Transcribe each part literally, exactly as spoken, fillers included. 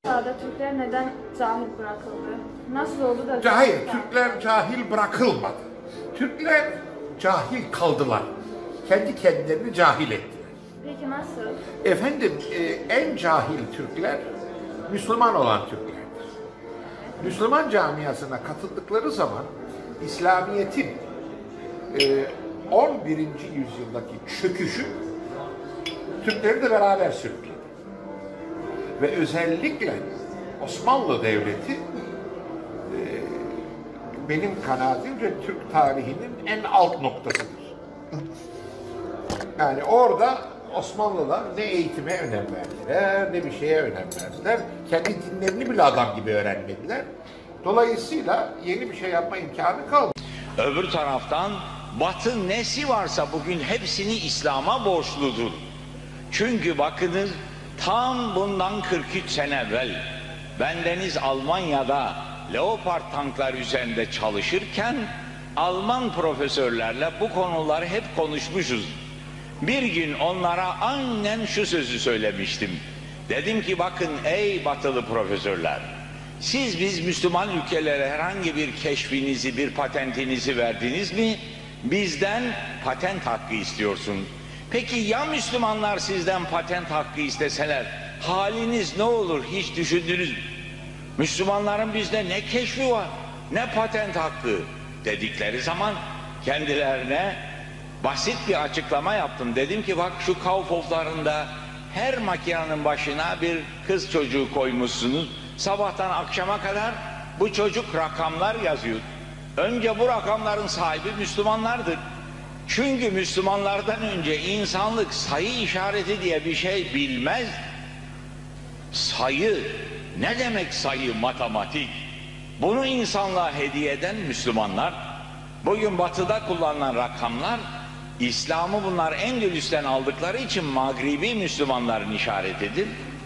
Çağda Türkler neden cahil bırakıldı? Nasıl oldu da... Hayır, Türkler cahil bırakılmadı. Türkler cahil kaldılar. Kendi kendilerini cahil ettiler. Peki nasıl? Efendim, e, en cahil Türkler, Müslüman olan Türklerdir. Müslüman camiasına katıldıkları zaman, İslamiyet'in e, on birinci yüzyıldaki çöküşü Türkleri de beraber sürükledi. Ve özellikle Osmanlı Devleti e, benim kanaatimce Türk tarihinin en alt noktasıdır. Yani orada Osmanlılar ne eğitime önem verdiler, ne bir şeye önem verdiler. Kendi dinlerini bile adam gibi öğrenmediler. Dolayısıyla yeni bir şey yapma imkanı kalmadı. Öbür taraftan Batı nesi varsa bugün hepsini İslam'a borçludur. Çünkü bakınız tam bundan kırk üç sene evvel bendeniz Almanya'da Leopard tanklar üzerinde çalışırken Alman profesörlerle bu konuları hep konuşmuşuz. Bir gün onlara aynen şu sözü söylemiştim. Dedim ki bakın ey batılı profesörler, siz biz Müslüman ülkelere herhangi bir keşfinizi, bir patentinizi verdiniz mi? Bizden patent hakkı istiyorsunuz. Peki ya Müslümanlar sizden patent hakkı isteseler haliniz ne olur hiç düşündünüz mü? Müslümanların bizde ne keşfi var, ne patent hakkı dedikleri zaman kendilerine basit bir açıklama yaptım. Dedim ki bak şu Kaufhof'larında her makinenin başına bir kız çocuğu koymuşsunuz. Sabahtan akşama kadar bu çocuk rakamlar yazıyor. Önce bu rakamların sahibi Müslümanlardır. Çünkü Müslümanlardan önce insanlık sayı işareti diye bir şey bilmez. Sayı, ne demek sayı? Matematik. Bunu insanlığa hediye eden Müslümanlar. Bugün batıda kullanılan rakamlar, İslam'ı bunlar Endülüs'ten aldıkları için Mağribi Müslümanların işaretidir.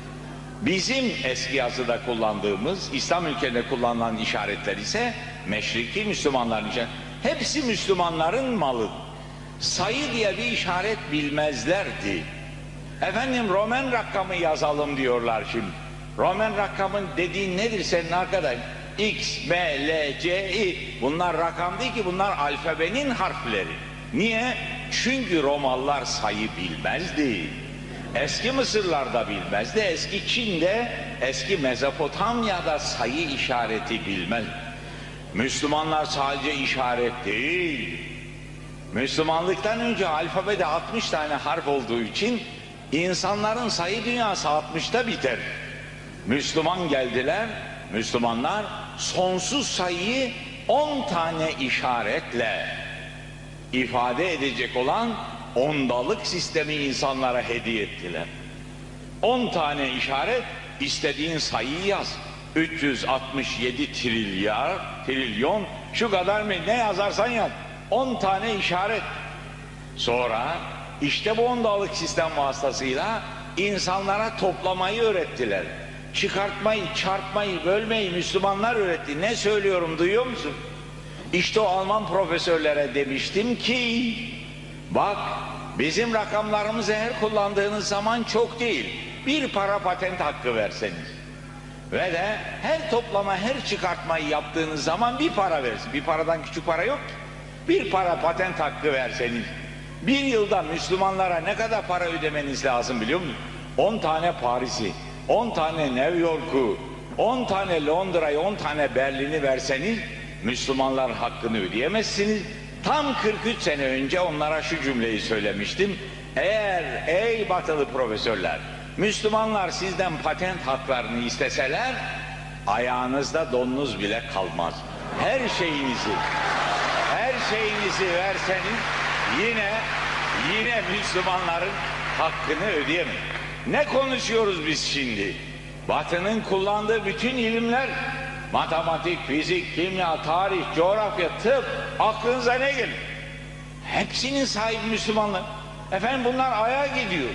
Bizim eski yazıda kullandığımız, İslam ülkelerinde kullanılan işaretler ise Meşriki Müslümanların işareti. Hepsi Müslümanların malı. Sayı diye bir işaret bilmezlerdi. Efendim Roman rakamı yazalım diyorlar şimdi. Roman rakamın dediğin nedir senin arkadaş? X, B, L, C, I. Bunlar rakam değil ki, bunlar alfabenin harfleri. Niye? Çünkü Romalılar sayı bilmezdi. Eski Mısırlar'da bilmezdi. Eski Çin'de, eski Mezopotamya'da sayı işareti bilmez. Müslümanlar sadece işaret değil. Müslümanlıktan önce alfabede altmış tane harf olduğu için insanların sayı dünyası altmışta biter. Müslüman geldiler, Müslümanlar sonsuz sayıyı on tane işaretle ifade edecek olan ondalık sistemi insanlara hediye ettiler. on tane işaret, istediğin sayıyı yaz. üç yüz altmış yedi trilyar, trilyon, şu kadar mı ne yazarsan yaz. on tane işaret. Sonra işte bu ondalık sistem vasıtasıyla insanlara toplamayı öğrettiler. Çıkartmayı, çarpmayı, bölmeyi Müslümanlar öğretti. Ne söylüyorum duyuyor musun? İşte o Alman profesörlere demiştim ki bak bizim rakamlarımızı her kullandığınız zaman çok değil. Bir para patent hakkı verseniz. Ve de her toplama, her çıkartmayı yaptığınız zaman bir para versin. Bir paradan küçük para yok ki. Bir para patent hakkı verseniz, bir yılda Müslümanlara ne kadar para ödemeniz lazım biliyor musunuz? on tane Paris'i, on tane New York'u, on tane Londra'yı, on tane Berlin'i verseniz Müslümanların hakkını ödeyemezsiniz. Tam kırk üç sene önce onlara şu cümleyi söylemiştim. Eğer ey batılı profesörler, Müslümanlar sizden patent haklarını isteseler ayağınızda donunuz bile kalmaz. Her şeyinizi her şeyinizi verseniz yine yine Müslümanların hakkını ödeyemeyin. Ne konuşuyoruz biz şimdi? Batı'nın kullandığı bütün ilimler, matematik, fizik, kimya, tarih, coğrafya, tıp, aklınıza ne gelir? Hepsinin sahibi Müslümanlar. Efendim bunlar Ay'a gidiyor.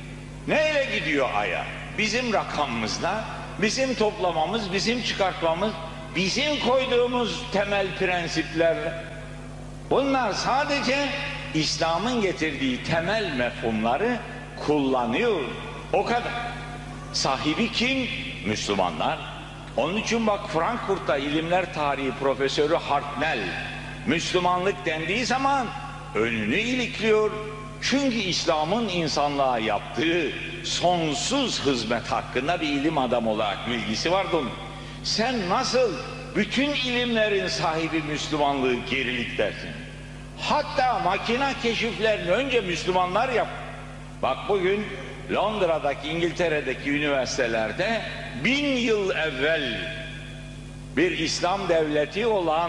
Neyle gidiyor Ay'a? Bizim rakamımızla, bizim toplamamız, bizim çıkartmamız, bizim koyduğumuz temel prensiplerle. Bunlar sadece İslam'ın getirdiği temel mefhumları kullanıyor. O kadar. Sahibi kim? Müslümanlar. Onun için bak Frankfurt'ta ilimler tarihi profesörü Hartnell Müslümanlık dendiği zaman önünü ilikliyor. Çünkü İslam'ın insanlığa yaptığı sonsuz hizmet hakkında bir ilim adamı olarak bilgisi vardı onun. Sen nasıl bütün ilimlerin sahibi Müslümanlığı gerilik dersin? Hatta makina keşiflerini önce Müslümanlar yap. Bak bugün Londra'daki, İngiltere'deki üniversitelerde bin yıl evvel bir İslam devleti olan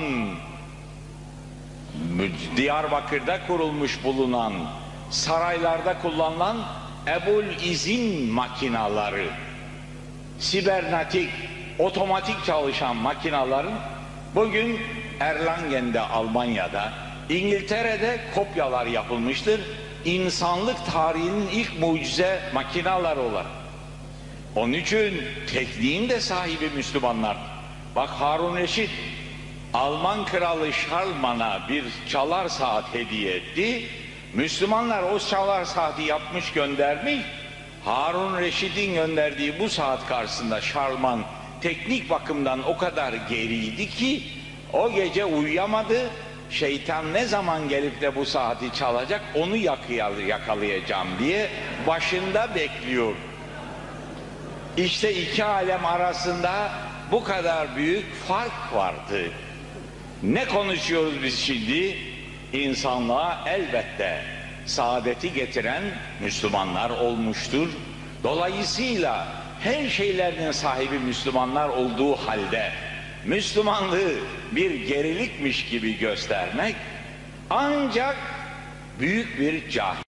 Diyarbakır'da kurulmuş bulunan saraylarda kullanılan Ebul İzin makinaları, sibernetik, otomatik çalışan makinaların bugün Erlangen'de, Almanya'da, İngiltere'de kopyalar yapılmıştır. İnsanlık tarihinin ilk mucize makinaları olarak. Onun için tekniğin de sahibi Müslümanlar. Bak Harun Reşit Alman kralı Şarlman'a bir çalar saat hediye etti. Müslümanlar o çalar saati yapmış göndermiş. Harun Reşit'in gönderdiği bu saat karşısında Şarlman teknik bakımdan o kadar geriydi ki o gece uyuyamadı. Şeytan ne zaman gelip de bu saati çalacak onu yakalayacağım diye başında bekliyor. İşte iki alem arasında bu kadar büyük fark vardı. Ne konuşuyoruz biz şimdi? İnsanlığa elbette saadeti getiren Müslümanlar olmuştur. Dolayısıyla her şeylerinin sahibi Müslümanlar olduğu halde Müslümanlığı bir gerilikmiş gibi göstermek ancak büyük bir cahil.